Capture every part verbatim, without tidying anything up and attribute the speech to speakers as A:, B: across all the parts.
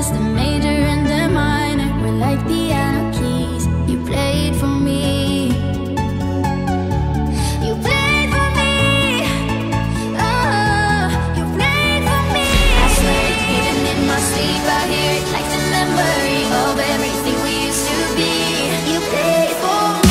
A: chorus, the major and the minor were like piano keys. You played for me. You played for me. Oh, you played for me. I swear, even in my sleep, I hear it like the memory of everything we used to be. You played for me.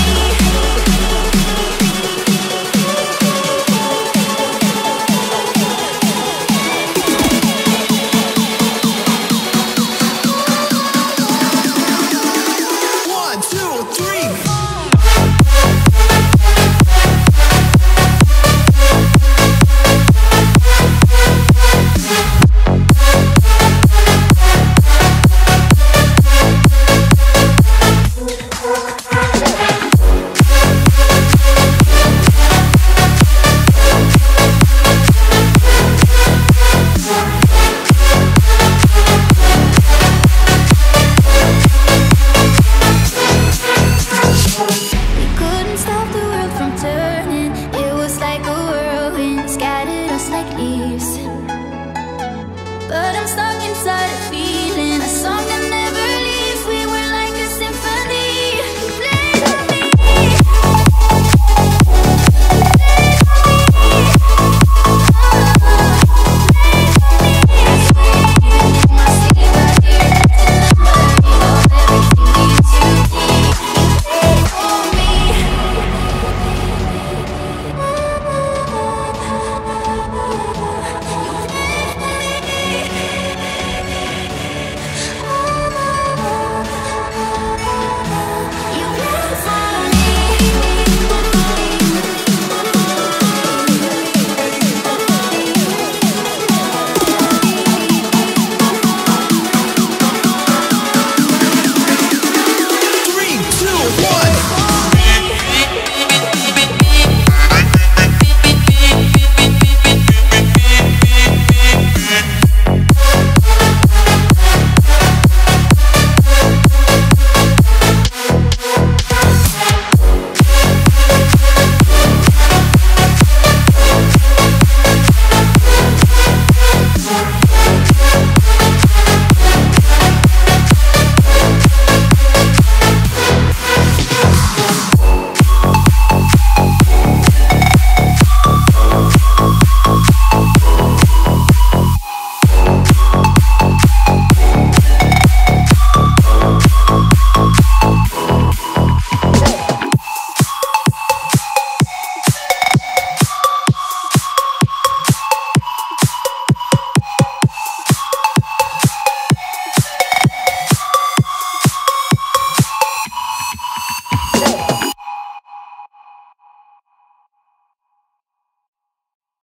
A: But I'm sorry.